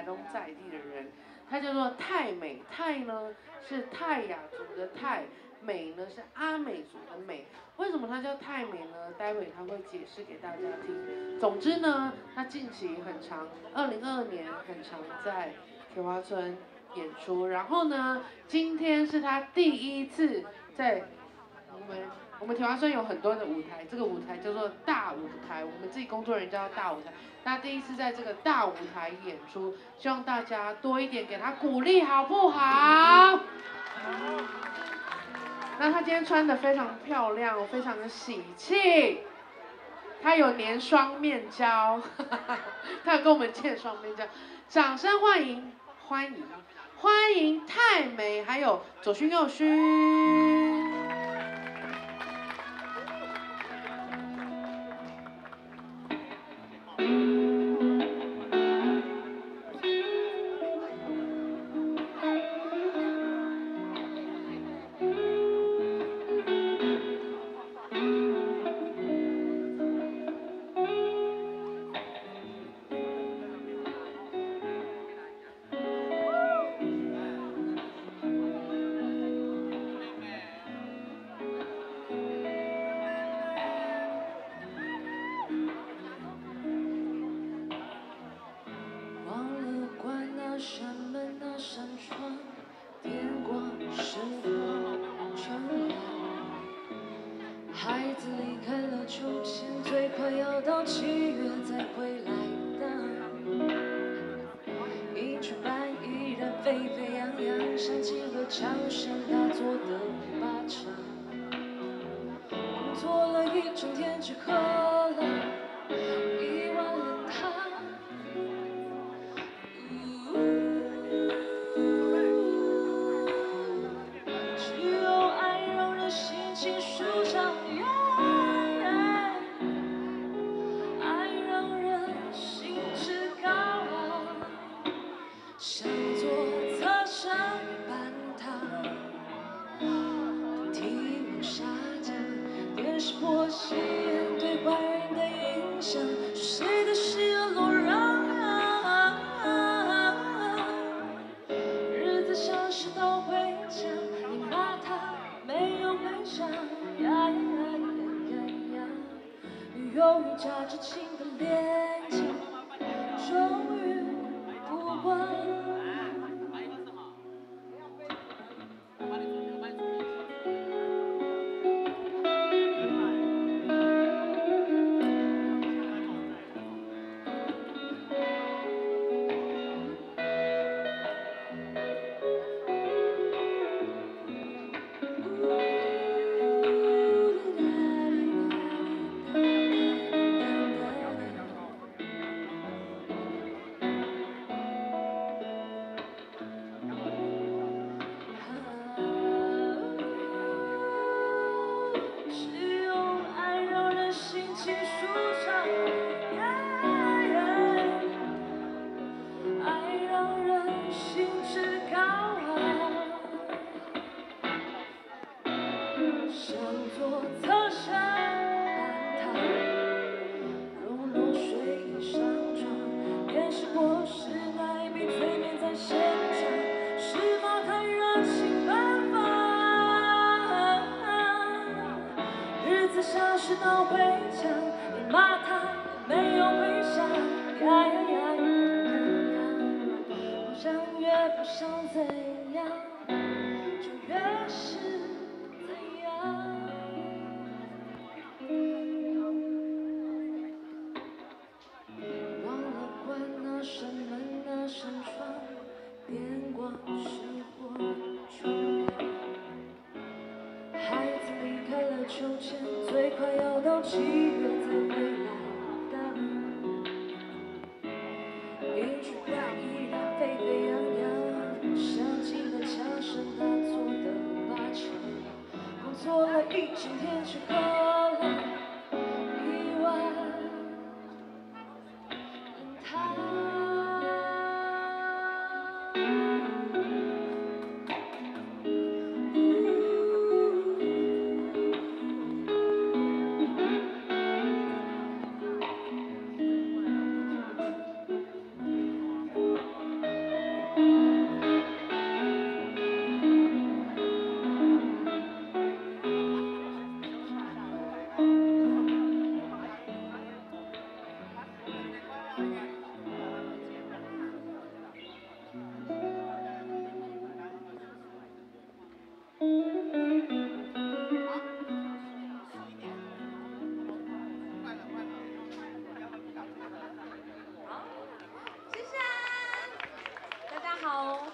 台东在地的人，他叫做泰美。泰呢是泰雅族的泰，美呢是阿美族的美。为什么它叫泰美呢？待会他会解释给大家听。总之呢，他近期很常，2022年很常在铁花村演出。然后呢，今天是他第一次在我们铁花村有很多的舞台，这个舞台叫做大舞台，我们自己工作人员叫大舞台。他第一次在这个大舞台演出，希望大家多一点给他鼓励，好不好？那他今天穿的非常漂亮，非常的喜气。他有粘双面胶，他有跟我们借双面胶，掌声欢迎泰美，还有左勋右勋。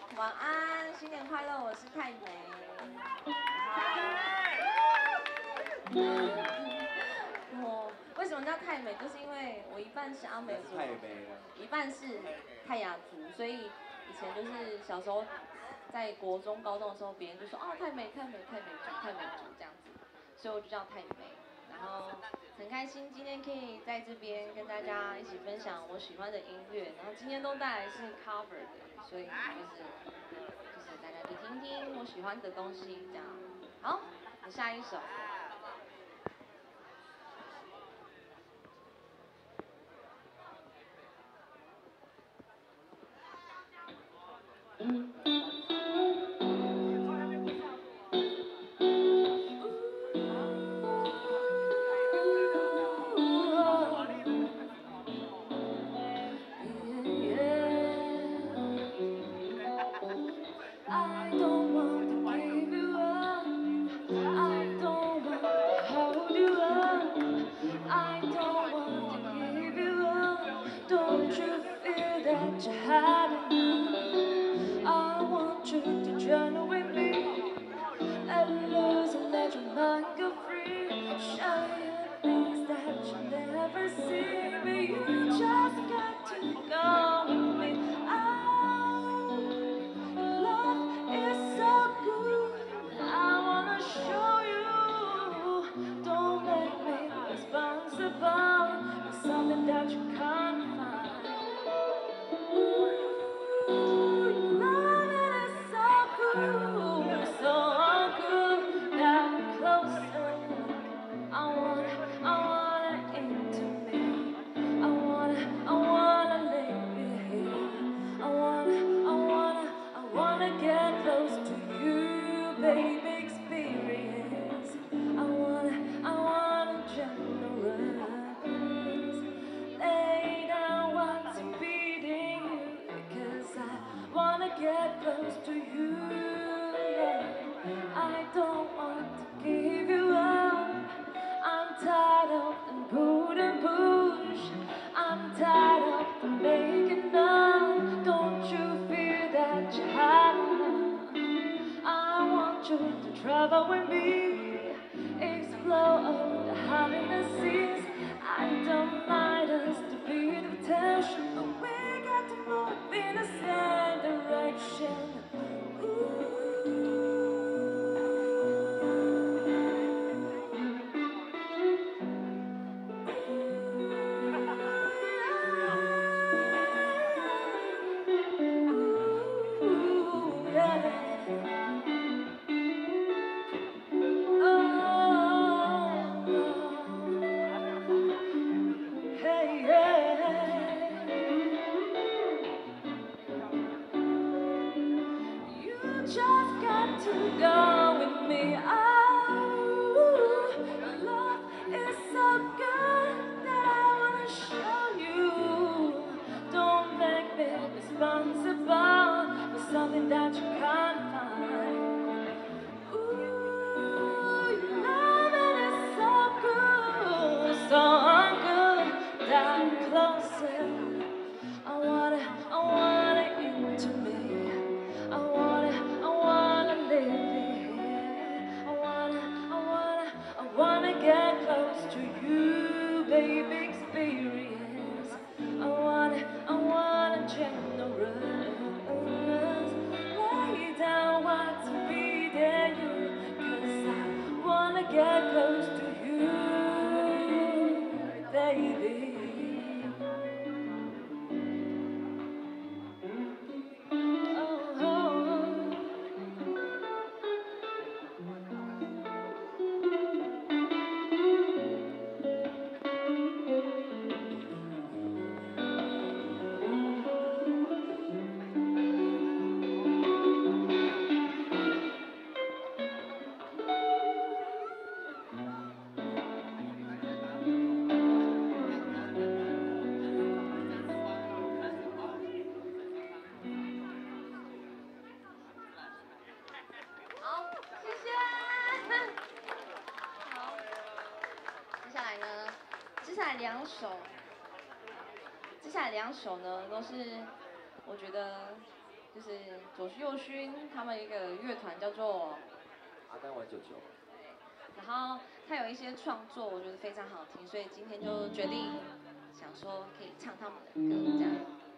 晚安，新年快乐，我是泰美。我为什么叫泰美？就是因为我一半是阿美族，一半是泰雅族，所以以前就是小时候在国中、高中的时候，别人就说哦泰美、泰美、泰美族、泰美族这样子，所以我就叫泰美。然后很开心今天可以在这边跟大家一起分享我喜欢的音乐，然后今天都带来是 cover 的，所以就是大家可以听听我喜欢的东西这样。好，我下一首。接下来两首呢，都是我觉得就是左右勋他们一个乐团叫做阿丹玩99。 然后他有一些创作，我觉得非常好听，所以今天就决定想说可以唱他们的歌这样。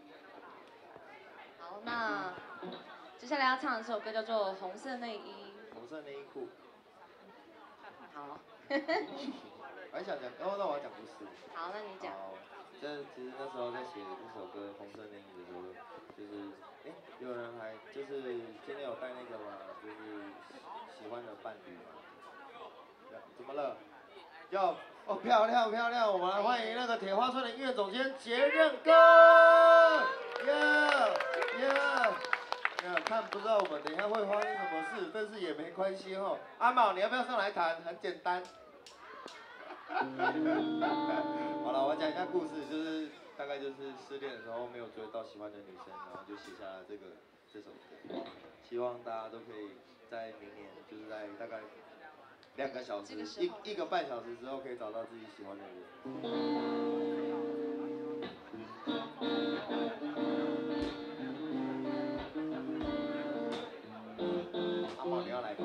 好，那接下来要唱的这首歌叫做《红色内衣》。 红色内衣裤。 好。 我还想讲，那我要讲故事。 好，那你讲。 其实那时候在写这首歌《红色内衣》的时候，就是有人还就是今天有带那个嘛，就是喜欢的伴侣嘛。怎么了？漂亮漂亮！我们来欢迎那个铁花村的音乐总监杰任哥，看不知道我们等一下会发生什么事，但是也没关系哦。阿毛，你要不要上来弹？很简单。好了，我讲一下故事，就是大概就是失恋的时候没有追到喜欢的女生，然后就写下了这首歌。希望大家都可以在明年，就是在大概2个小时、一个半小时之后，可以找到自己喜欢的人。阿毛，你要来吗？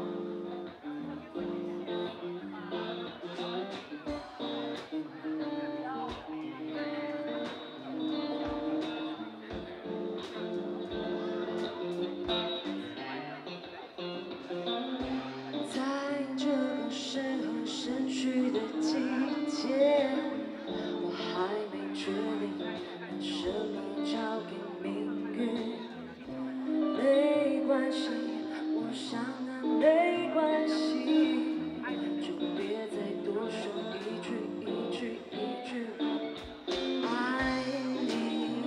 逝去的季节，我还没决定把生命交给命运。没关系，我想那没关系，就别再多说一句。爱你。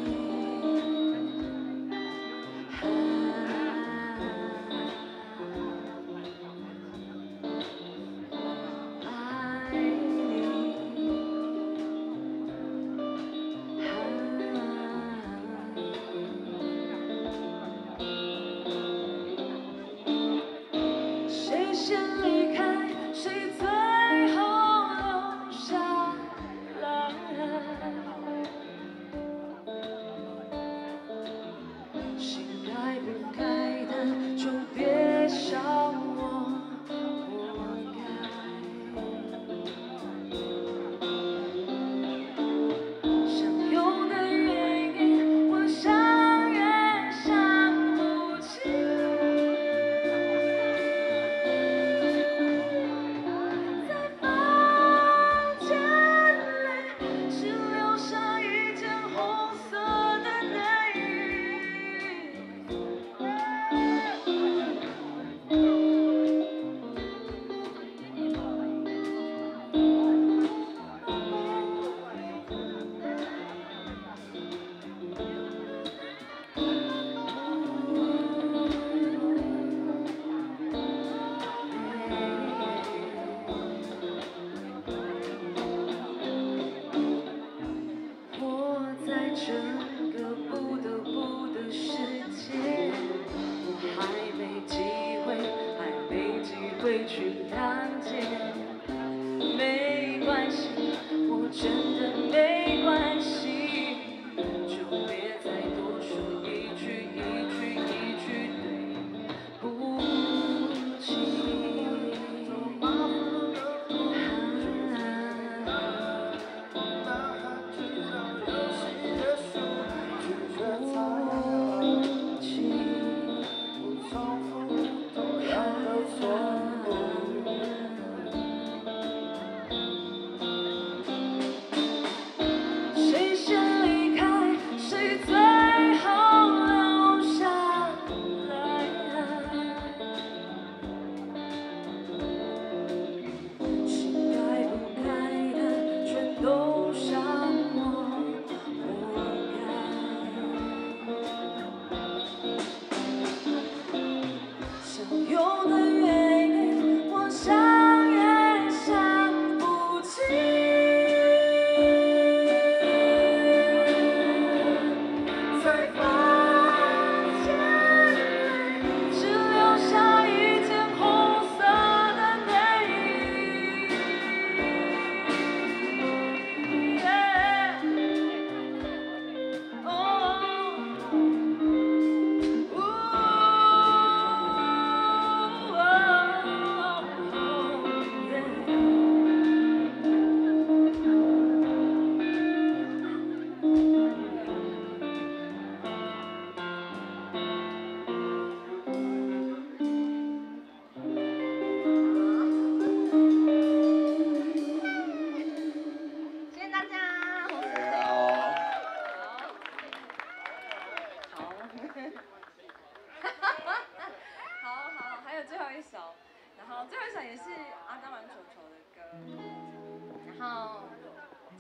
谁先离开，谁最后留下来？心该不该的，就别笑我活该。相拥的原因，我想也想不清。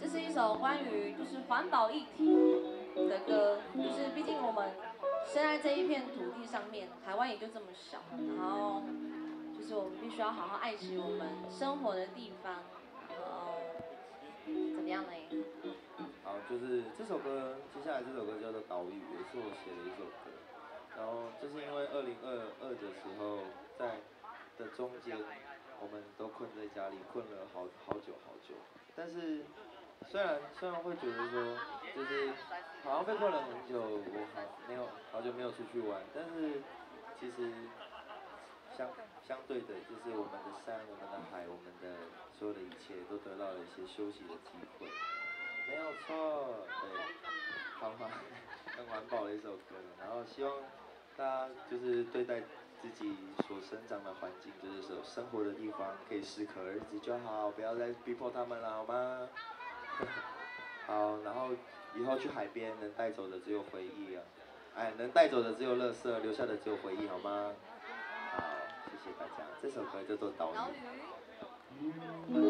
是一首关于就是环保议题的歌，就是毕竟我们生在这一片土地上面，台湾也就这么小，然后就是我们必须要好好爱惜我们生活的地方，然后怎么样呢？ 好，就是这首歌，接下来这首歌叫做《岛屿》，也是我写的一首歌。然后就是因为2022的时候，在的中间，我们都困在家里，困了好久。但是虽然会觉得说，就是好像被困了很久，我好久没有出去玩，但是其实相对的，就是我们的山、我们的海、我们的所有的一切，都得到了一些休息的机会。没有错，对，好吧，很环保的一首歌，然后希望大家就是对待自己所生长的环境，就是所生活的地方，可以适可而止就好，不要再逼迫他们了，好吗？好，然后以后去海边能带走的只有回忆啊，哎，能带走的只有垃圾，留下的只有回忆，好吗？好，谢谢大家。这首歌叫做《岛屿》。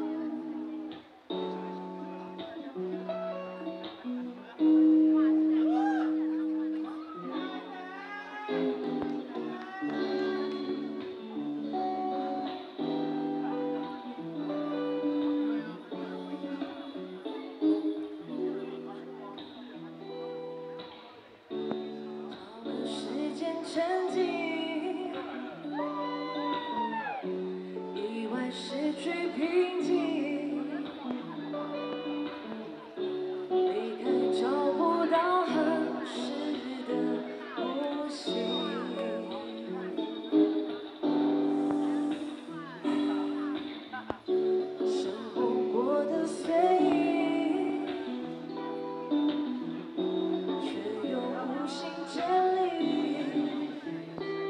沉寂，意外失去平静，离开找不到合适的呼吸，生活过得随意，却又无心整理。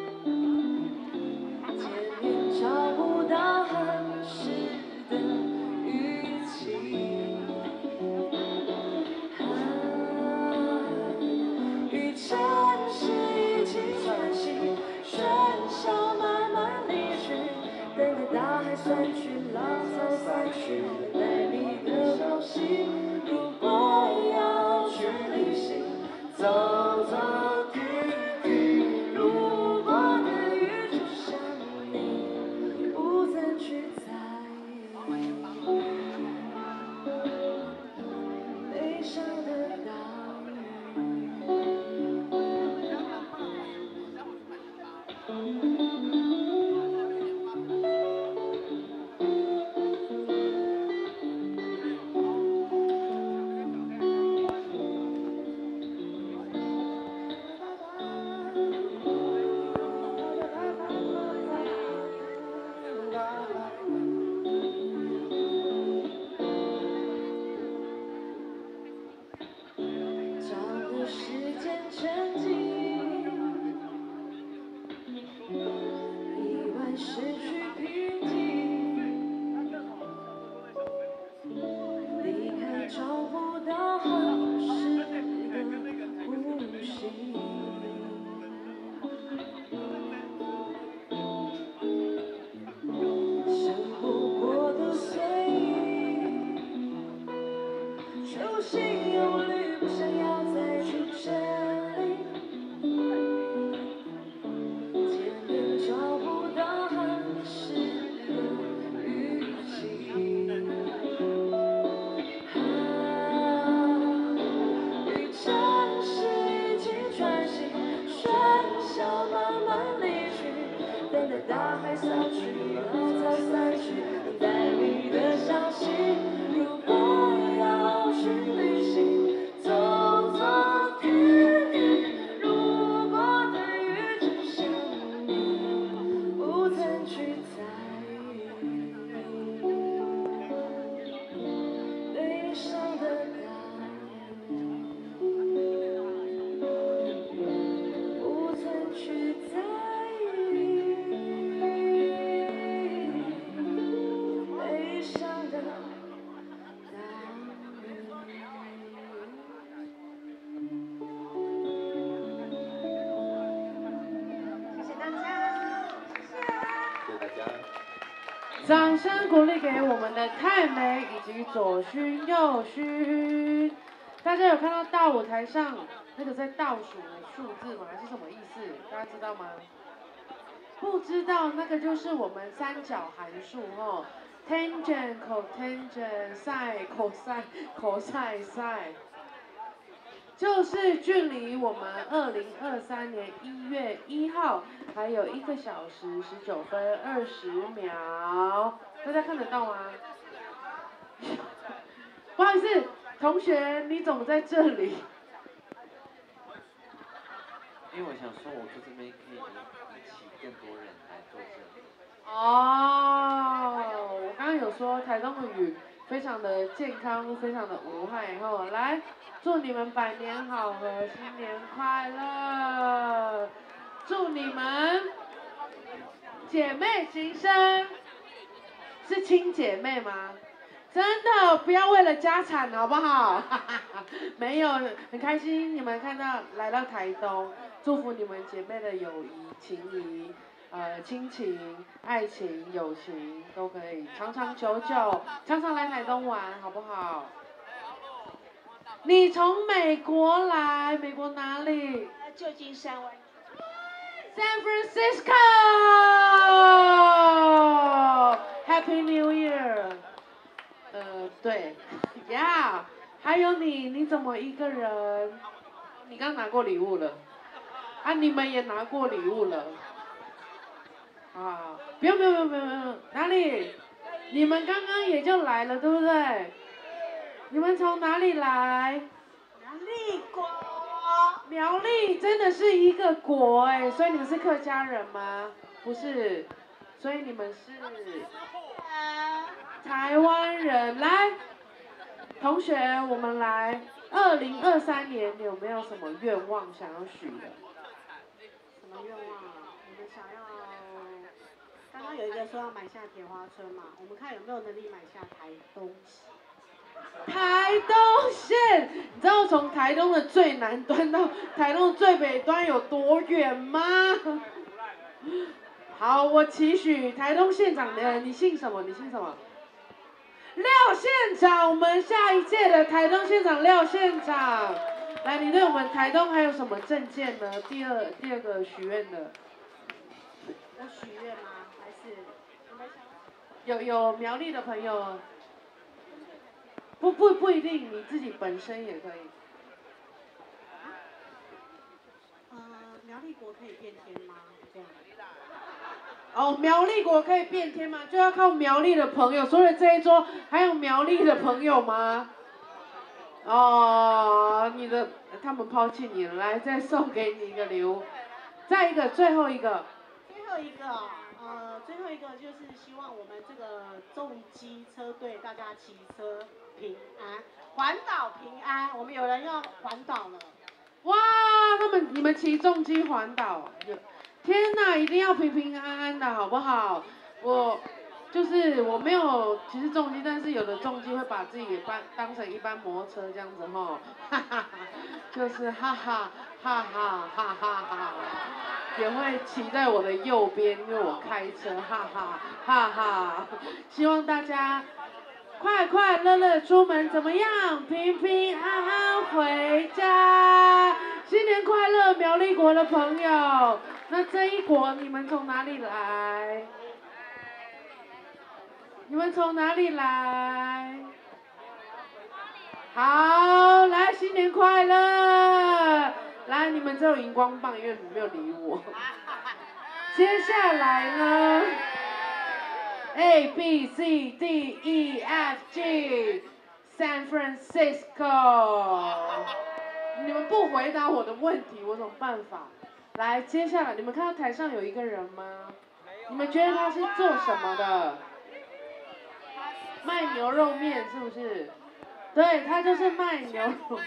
掌声鼓励给我们的泰美以及左勋、右勋。大家有看到大舞台上那个在倒数的数字吗？是什么意思？大家知道吗？不知道，那个就是我们三角函数哦 ，tangent、cotangent、sin、cosine、cosine、sin。就是距离我们2023年1月1号还有1个小时19分20秒，大家看得到吗？不好意思，同学，你怎么在这里？ 因为我想说，我在这边可以引起更多人来做这里。 哦，我刚刚有说台东的雨非常的健康，非常的无害哈，来。祝你们百年好合，新年快乐！祝你们姐妹情深，是亲姐妹吗？真的不要为了家产好不好？没有，很开心你们来到台东，祝福你们姐妹的友谊、情谊、亲情、爱情、友情都可以长长久久，常常来台东玩好不好？你从美国来，美国哪里？ 旧金山湾。 San Francisco。Happy New Year。对 ，Yeah。还有你怎么一个人？你刚拿过礼物了。啊，你们也拿过礼物了。啊，不用，哪里？你们刚刚也就来了，对不对？你们从哪里来？ 苗栗国。 苗栗真的是一个国哎，所以你们是客家人吗？不是，所以你们是台湾人。来，同学，我们来，2023年你有没有什么愿望想要许的？ 什么愿望啊？我们想要，刚刚有一个说要买下铁花村嘛，我们看有没有能力买下台东县。 台东县，你知道从台东的最南端到台东的最北端有多远吗？好，我期许台东县长你姓什么？廖县长，我们下一届的台东县长廖县长，来，你对我们台东还有什么政见呢？第二个许愿的。 我许愿吗？还是有苗栗的朋友。不一定，你自己本身也可以。 苗栗国可以变天吗？这样。 哦，苗栗国可以变天吗？就要靠苗栗的朋友。所以这一桌还有苗栗的朋友吗？哦，他们抛弃你了，来再送给你一个礼物。再一个，最后一个。 最后一个就是希望我们这个重机车队大家骑车平安，环岛平安。我们有人要环岛了。 哇，你们骑重机环岛，天哪，一定要平平安安的好不好？我没有骑重机，但是有的重机会把自己也当成一般摩托车这样子吼，哈哈哈，就是哈哈哈哈哈哈哈，也会骑在我的右边，因为我开车，哈哈哈哈。希望大家快快乐乐出门，怎么样？平平安安回家。新年快乐，苗栗国的朋友。那这一国你们从哪里来？你们从哪里来？好，来，新年快乐！来，你们只有荧光棒，因为你们没有理我。接下来呢 ？A B C D E F G San Francisco。你们不回答我的问题，我有什么办法？来，接下来你们看到台上有一个人吗？你们觉得他是做什么的？卖牛肉面是不是？对，他就是卖牛肉。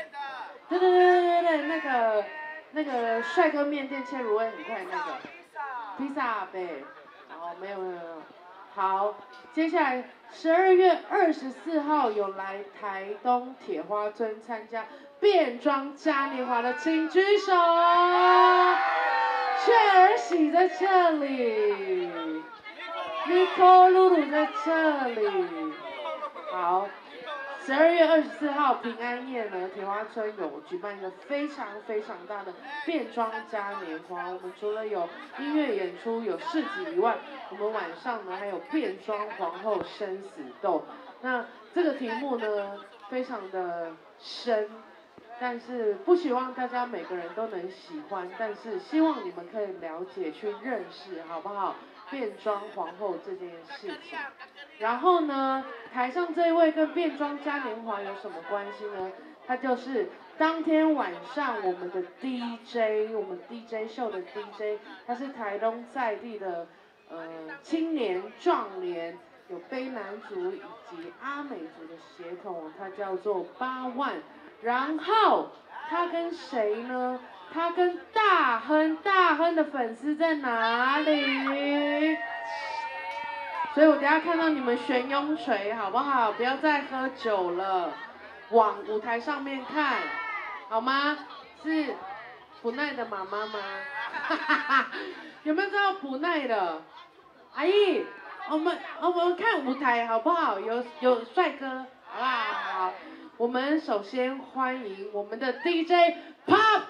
对，那个帅哥面店切卤味很快那个。披萨呗。哦，没有。好，接下来12月24号有来台东铁花村参加变装嘉年华的，请举手。雀儿喜在这里。 Nico 露露在这里。好，12月24号平安夜呢，铁花村有举办一个非常大的变装嘉年华。我们除了有音乐演出、有市集以外，我们晚上呢还有变装皇后生死斗。那这个题目呢非常的深，但是不希望大家每个人都能喜欢，但是希望你们可以了解、去认识，好不好？变装皇后这件事情。然后呢，台上这一位跟变装嘉年华有什么关系呢？他就是当天晚上我们的 DJ， 我们 DJ 秀的 DJ， 他是台东在地的青年壮年，有卑南族以及阿美族的血统，他叫做8万。然后他跟谁呢？他跟大亨的粉丝在哪里？所以我等下看到你们悬雍垂好不好？不要再喝酒了，往舞台上面看，好吗？是普奈的妈妈吗？有没有知道普奈的？阿姨，我们看舞台好不好？有帅哥，好不好？好，我们首先欢迎我们的 DJ Pop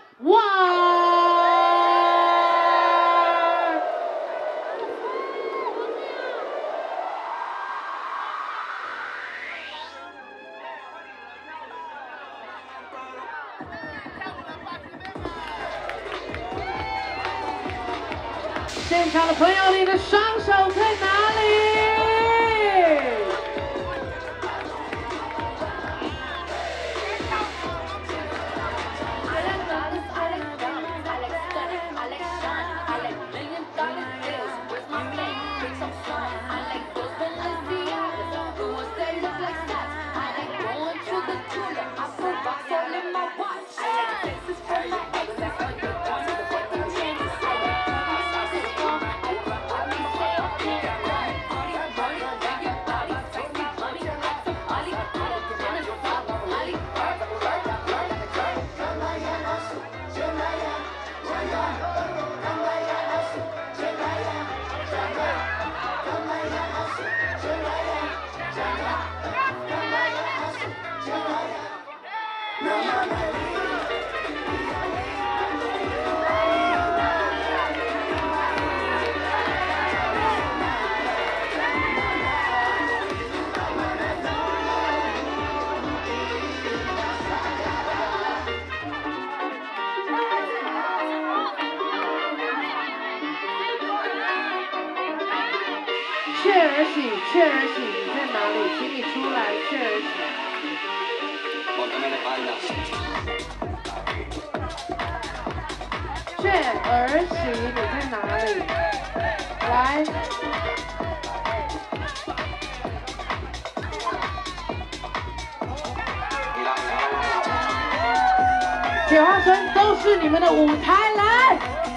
One。现场的朋友，你的双手在哪里？雀儿喜，你在哪里？请你出来，雀儿喜。雀儿喜，你在哪里？来。铁花村都是你们的舞台，来。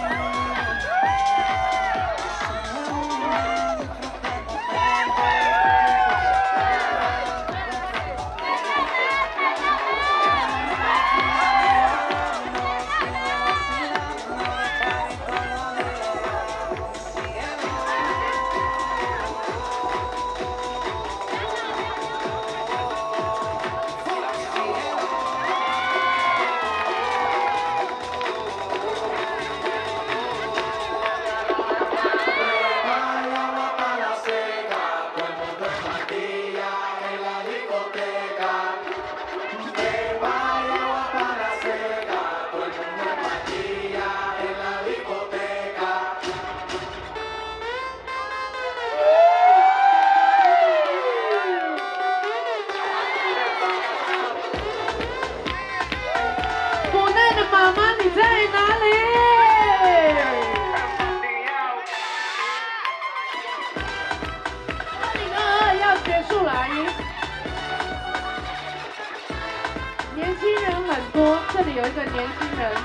这里有一个年轻人，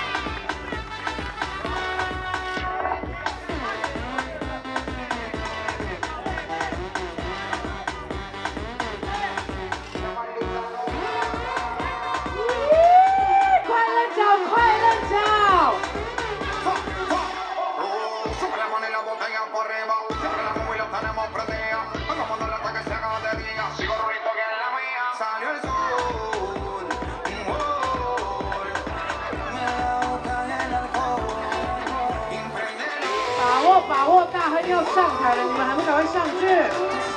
快乐脚，快乐脚。 要上台了，你们还不赶快上去？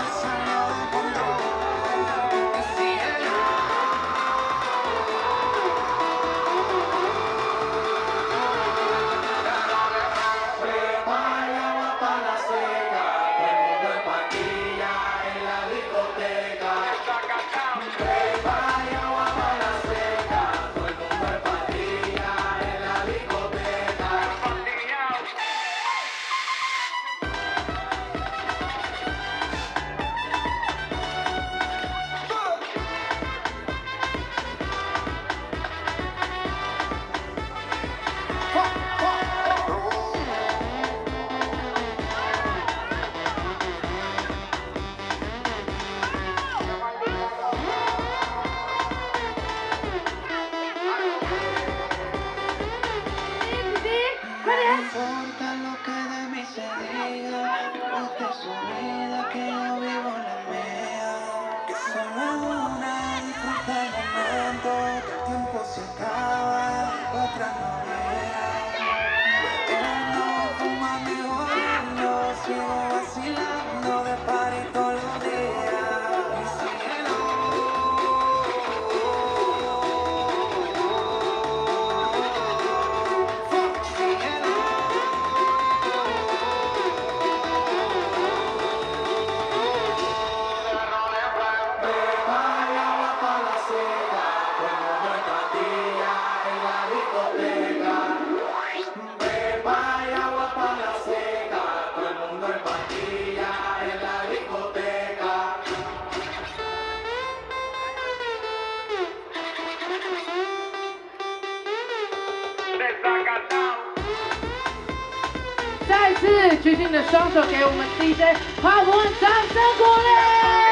再次举起你的双手，给我们 DJ 帕博掌声鼓励！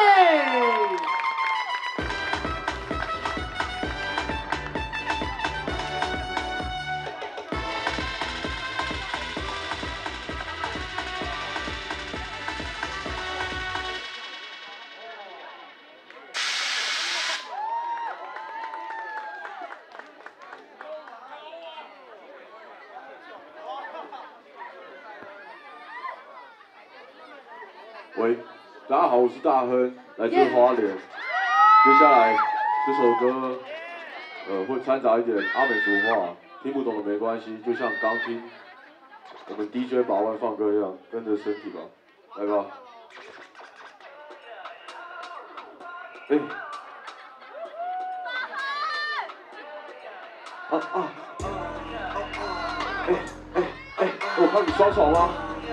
喂，大家好，我是大亨，来自花莲。接下来这首歌，会掺杂一点阿美族话，听不懂的没关系，就像刚听我们 DJ 把玩放歌一样，跟着身体吧，来吧。我看你爽爽吗？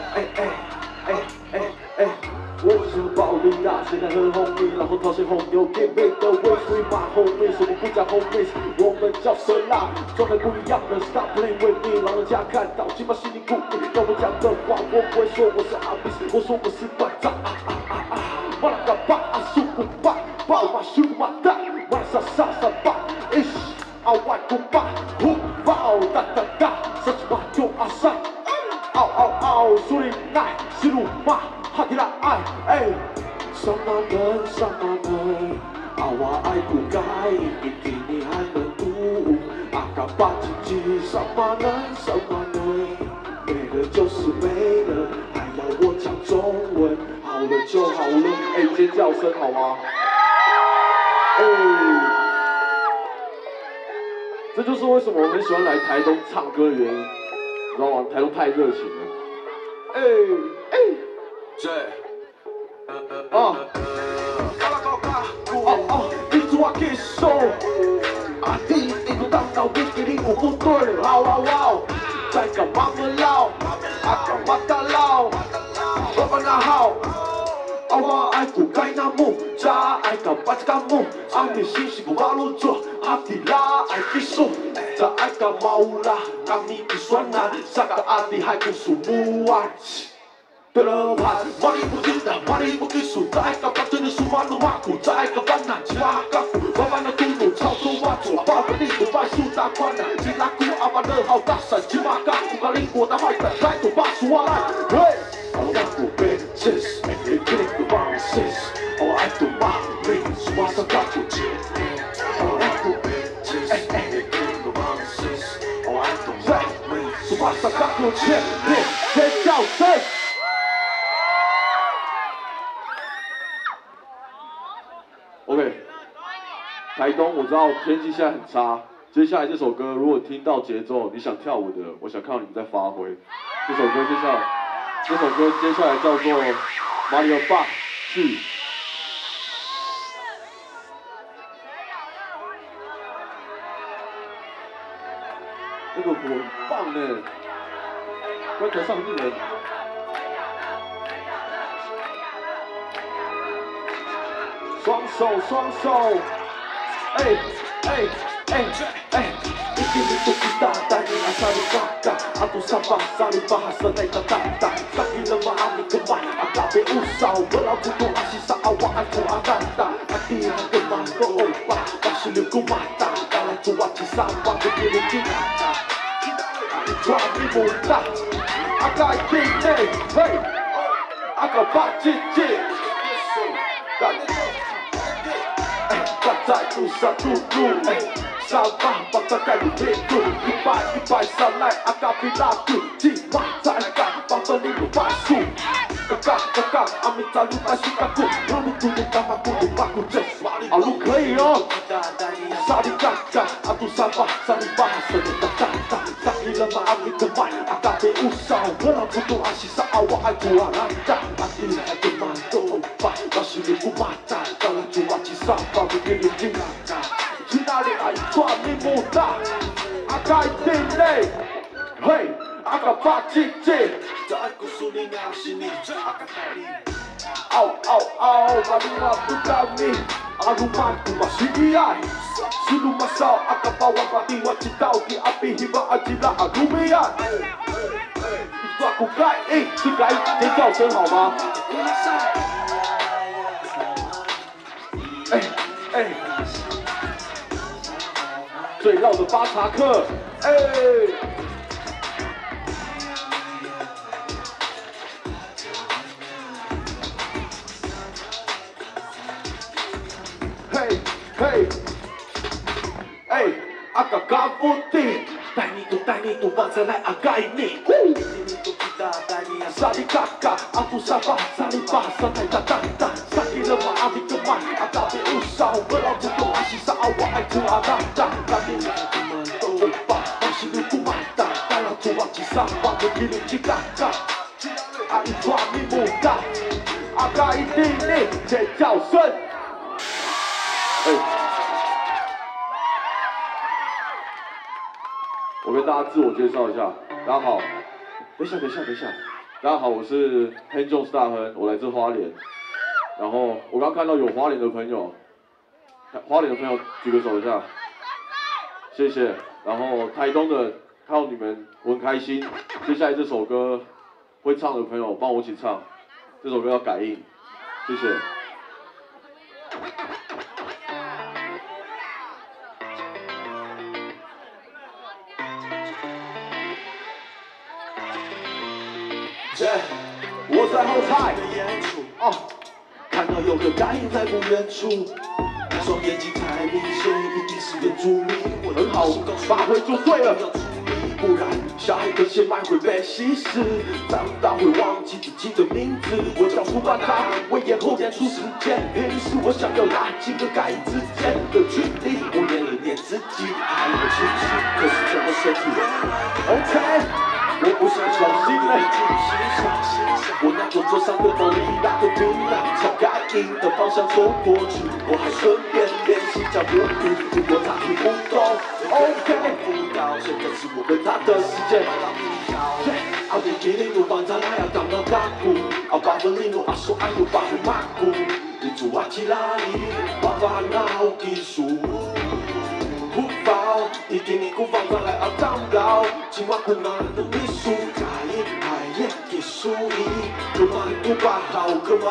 我是暴力大，现在很红利，然后讨些红油点美的味，所以骂红妹，什么不讲红妹，我们叫神啦，状态不一样的 Stop playing with me， 让人家看到起码心里鼓励。要我讲的话，我不会说我是阿比斯，我说我是班长我那个爸苏古巴，爸爸苏马达，晚上傻傻吧，阿外古巴，呼爆哒哒哒，三十八用阿三，嗷，苏里奈西鲁马。哈提拉爱，什么人，我爱不该，一定你还能读，阿卡巴叽叽，什么人，没了就是没了，还要我讲中文，好了就好了，尖叫声好吗？这就是为什么我很喜欢来台东唱歌的原因，你知道吗？台东太热情了，你做我结束，你不当到你给你有不对，好，再干嘛么老，干嘛打老，我把那好，我爱古盖那木，扎爱干巴子干木，你心是不马路做，提拉爱技术，扎爱干毛啦，让你不酸呐，啥个你还不属木啊？对了吧，马里不紧张，马里不技术，在个把真的数马路马虎，在个万难七八个，我把那公路超出我做，把个地图把数大宽呐，其他股阿把乐好大闪七八个，不把邻国的坏蛋来都把数我来，嘿，我不被现实，你给你个棒现实，我爱赌马，你数马上大出钱，我爱赌被现实，你给你个棒现实，我爱赌马，数马上大出钱，尖叫声。 台东我知道天气现在很差，接下来这首歌如果听到节奏，你想跳舞的，我想看到你们在发挥。这首歌接下来叫做《马里奥8去》。那个火很棒呢，观台上的人。双手，一定都知道，带你来沙里嘎嘎，阿杜沙巴沙里巴哈沙内达达达，沙皮了嘛阿米个麦，阿嘎别乌少，我老古董阿西沙阿瓦阿古阿达达，阿弟那个马个欧巴，巴西流古马达，达来古瓦吉沙巴个别人吉达达，阿抓你不打，阿嘎一定内，嘿，阿嘎巴吉吉，干你！站在路上路，沙巴把它盖入铁路，一百上来阿嘎比拉杜，骑马在干，把这里有白树，嘎，阿米扎路白树嘎古，阿米杜的干嘛古的巴古镇，阿路可以哦，沙里嘎，阿杜沙巴，沙里巴，沙里哒哒哒，沙里了嘛阿米的麦，阿嘎别乌少，我老古董阿西沙阿瓦爱古阿兰达，阿弟那个马都巴，巴西的古马达，达来古瓦吉沙巴个别人吉达，去哪里爱抓你不打，阿嘎一定嘞，嘿，阿嘎巴吉吉，在告诉你那是你，阿嘎带你，马路马不到你，阿鲁马古马是你爱，是路马少，阿嘎巴瓦巴蒂瓦吉到底阿比希巴阿吉拉阿鲁米亚。抓古盖，这个尖叫声好吗？最绕的巴查克，阿嘎嘎布丁，带你读棒再来阿盖你。沙里嘎嘎，阿杜沙巴，沙里巴，沙太哒哒哒，沙里了嘛阿米个麦，阿嘎别乌少，我老古董阿西沙阿瓦爱古阿达达，沙里了嘛都巴，巴西路古马达，达拉古瓦吉沙巴个吉鲁吉嘎嘎，阿一抓你不打，阿嘎一定你尖叫声，我跟大家自我介绍一下，大家好，等一下，大家好，我是 Hanjones 大亨，我来自花莲，然后我刚看到有花莲的朋友举个手一下，谢谢，然后台东的看到你们我很开心，接下来这首歌会唱的朋友帮我一起唱，这首歌要改印，谢谢。我在后台，看到有个感应在不远处，双眼睛太明显，一定是原住民。很好，发挥就对了，不然小孩的血脉会被稀释，长大会忘记自己的名字。我叫苏巴卡，我演后演出时间，于是我想要拉近和感应之间的距离。我念自己，还有情绪，可是怎么身体 ？OK。我不想重新来，我拿着桌上的玻璃拉个冰浪，朝感应的方向走过去，我还顺便练习脚步，如果他听不懂 ，OK， 现在是我跟他的时间。阿迪基里努班扎拉要当到大鼓，阿巴文里努阿索爱努巴布马古，你住阿基拉里，爸爸拿好技术。不包，一定你鼓放上来啊当高，今晚困难的秘书，卡耶海耶技术一，可满都把好，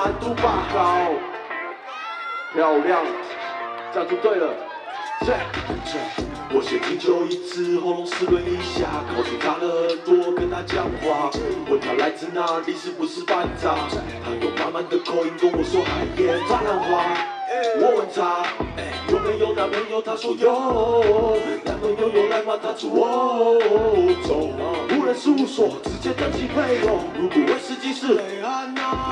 漂亮，这样就对了。我先听就一次，喉咙湿润一下，靠近他的耳朵跟他讲话，问他来自哪里，是不是班长？他用慢慢的口音跟我说海耶蟑螂话。我问他有没有男朋友，他说有，男朋友有来吗？他说走，无人事务所直接登记配偶，如果威士忌是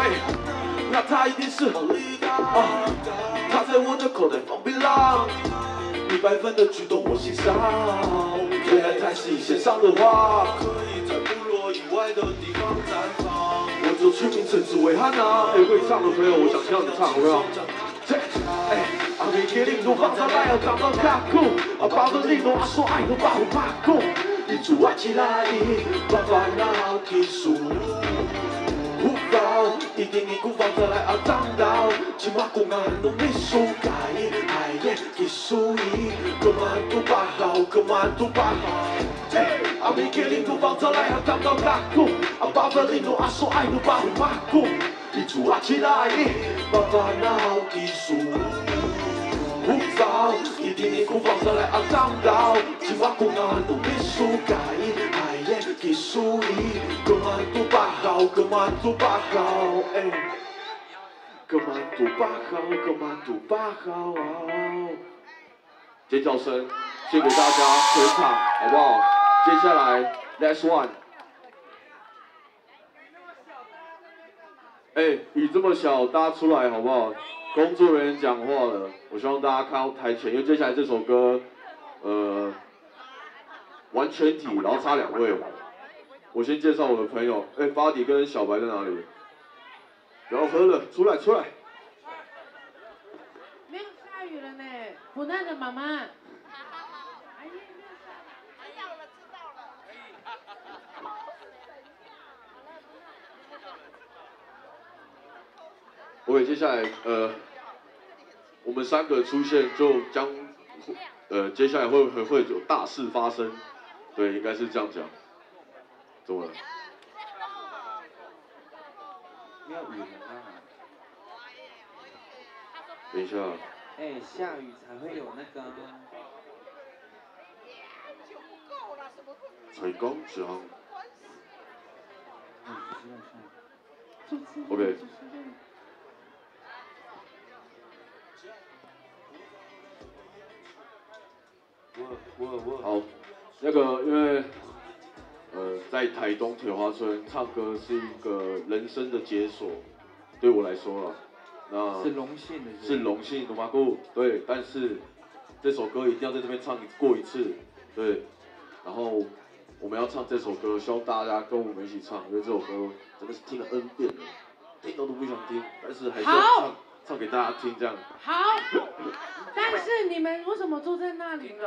那他一定是他在我的口袋放槟榔。 100分的举动我欣赏。虽然台是线上的话，可以在部落以外的地方绽放。我就取名称之为哈娜。会唱的朋友，我想听到你唱，好不好？阿美给领导放上来要长到卡酷，把着领导阿说爱都把我骂酷，一组挖起来，把烦恼提速。古堡一定你古堡再来啊长到，起码公安都没输改，哎耶，技术一，各满都把好，各满都把好。阿美给领导放上来要长到卡酷，把着领导阿说爱都把我骂酷。一出挖起来，把烦恼提速。古早一定你古堡上来啊长到，起码公安都没输改，哎耶，技术一，各满都把好，各满都把好，各满都把好，各满都把好。尖叫声，献给大家全场，好不好？接下来 ，Next one。雨这么小，大家出来好不好？工作人员讲话了，我希望大家看到台前，因为接下来这首歌，玩全体，然后差2位。我先介绍我的朋友，巴迪跟小白在哪里？不要喝了，出来出来。 没有下雨了呢，苦难的妈妈。 OK， 接下来我们3个出现就将接下来会有大事发生，对，应该是这样讲。怎么了？ 没有雨了啊。 等一下。 下雨才会有那个。 才刚讲。OK。好，那个因为在台东铁花村唱歌是一个人生的解锁，对我来说了，那是荣幸的， 是荣幸的吗？对，但是这首歌一定要在这边唱过一次，对，然后我们要唱这首歌，希望大家跟我们一起唱，因为这首歌真的是听了 N 遍了，听都不想听，但是还是要唱给大家听这样。 好。但是你们为什么坐在那里呢？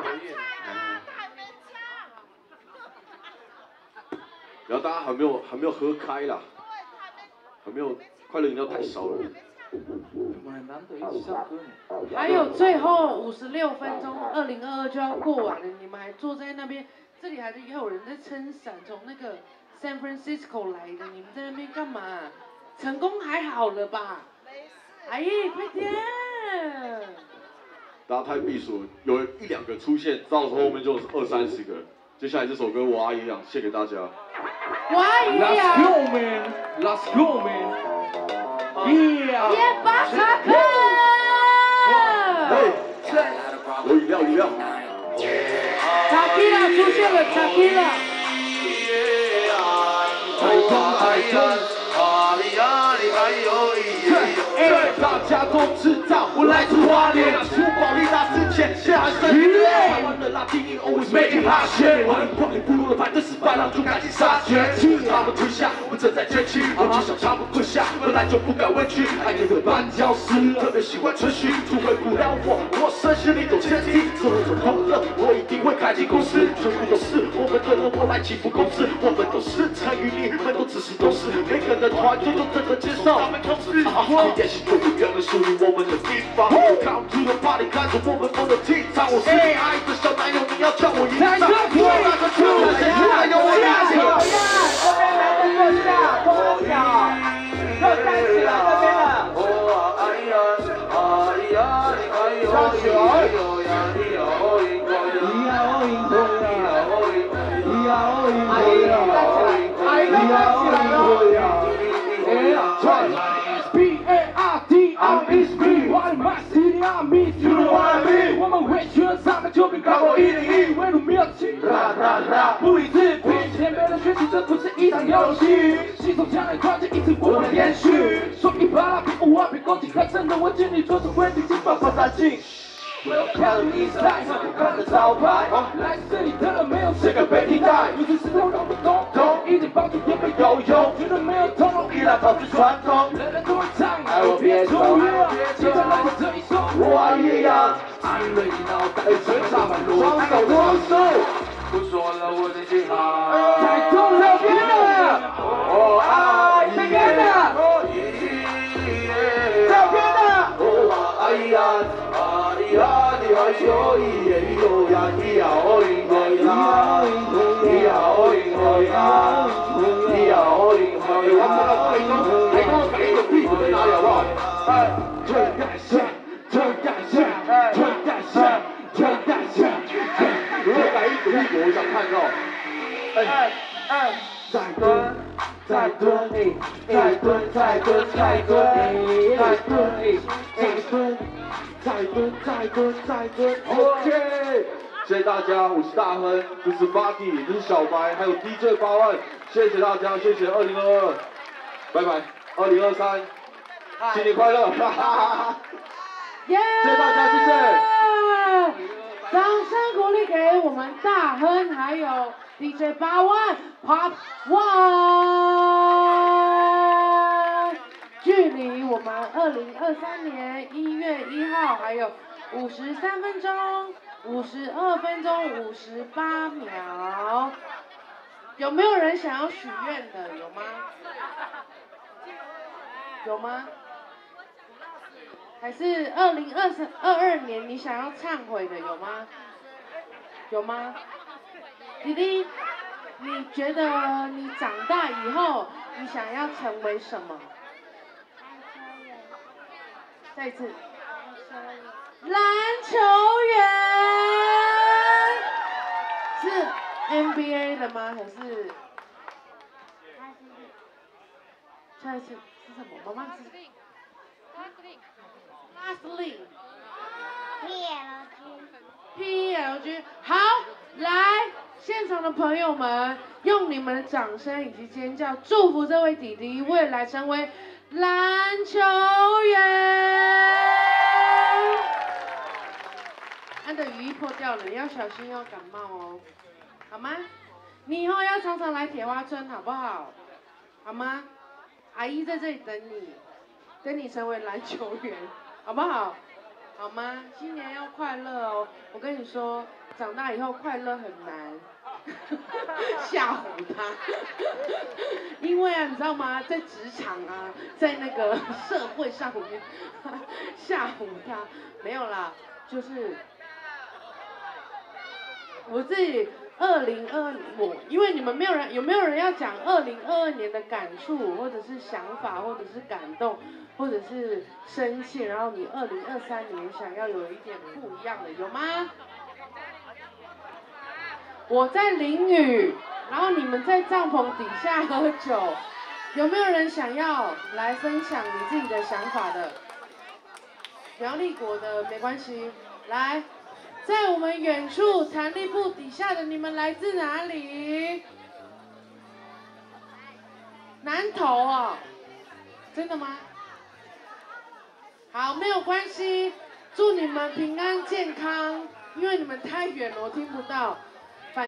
然后大家还没有喝开啦，还没有快乐饮料太少了。 我们很难得一起唱歌呢。 还有最后56分钟，2022就要过完了，你们还坐在那边，这里还有人在撑伞，从那个 San Francisco 来的，你们在那边干嘛？成功还好了吧？阿姨，快点！ 大家太避暑，有1、2个出现，到时候后面就20、30个。接下来这首歌我阿姨养，献给大家。 我阿姨养。 Let's go man, let's go man. Yeah. 耶巴查克。 有饮料。 查基拉出现了，查基拉。 大家都知道我来自花莲，出保利达之前下身台湾的拉丁音 always make it hot shit， 欢迎光临部落的反正是白狼就赶紧杀绝，他们退下，我正在崛起，我只想他们跪下，本来就不敢委屈，爱这个绊脚石，特别喜欢吹嘘，阻止不了我身心里都前提，之后成功了，我一定会开进公司，全部都是我们的人，我来起步公司，我们都是参与，你们都只是都是，每个人团队都真的接受他们控制，练习就永远属于我们的地方。Come to the party， 看着我们梦的踢场。我是你爱的小男友，你要叫我营长。我那个出来，还有我一起。 坐下，又站起来这边了。我们会全上的球兵高过101，围炉没有气，不予置评。前辈的学习，这不是一场游戏，系统将来团结一直我们延续。说一把拉比，我比攻击，还真的我尽力做出规定，请把放大镜。 Welcome to East Side，上不看的招牌。来自这里的人没有这个被替代，有些石头让不动，一点帮助也没有用，觉得没有通融，依然保持传统。人人都会唱，爱我别走，现在来这一首，我爱一样，爱了一脑袋，全场满路，双手握手。不说了，我的心好。太痛了，别了！我爱这边的，这边的。我爱呀，啊哩呀哩嗨哟咿耶哟呀，咿呀哦咿咿呀，咿呀哦咿咿呀，咿呀哦咿咿呀。我看到这里说，还跟我改一个屁股在哪里好不好？哎，转大下，转大下，转大下，转大下。如果改一个屁股，我想看到。再蹲，再蹲，再蹲，再蹲，再蹲，再蹲，再蹲，再蹲，再蹲。OK， 谢谢大家，我是大亨，这是 Body， 这是小白，还有 DJ 8万，谢谢大家，谢谢2022，拜拜，2023，新年快乐，哈哈哈！谢谢大家，谢谢。 掌声鼓励给我们大亨还有 DJ 8万 Part One。距离我们2023年1月1号还有53分钟、52分钟、58秒。有没有人想要许愿的？有吗？有吗？还是2022年你想要忏悔的有吗？有吗？弟弟，你觉得你长大以后你想要成为什么？再一次。篮球员。是 NBA 的吗？还是？下一次是什么？妈妈是。PLG， 好，来，现场的朋友们，用你们的掌声以及尖叫，祝福这位弟弟未来成为篮球员。安的雨衣破掉了，你要小心要感冒哦，好吗？你以后要常常来铁花村，好不好？好吗？阿姨在这里等你。等你成为篮球员，好不好？好吗？新年要快乐哦！我跟你说，长大以后快乐很难，吓唬他。因为啊，你知道吗？在职场啊，在那个社会上面，吓唬他没有啦，就是我自己。2022，因为你们有没有人要讲2022年的感触，或者是想法，或者是感动，或者是生气，然后你2023年想要有一点不一样的，有吗？我在淋雨，然后你们在帐篷底下喝酒，有没有人想要来分享你自己的想法的？苗栗国的没关系，来。在我们远处弹力布底下的你们来自哪里？南投哦，真的吗？好，没有关系，祝你们平安健康，因为你们太远了，我听不到。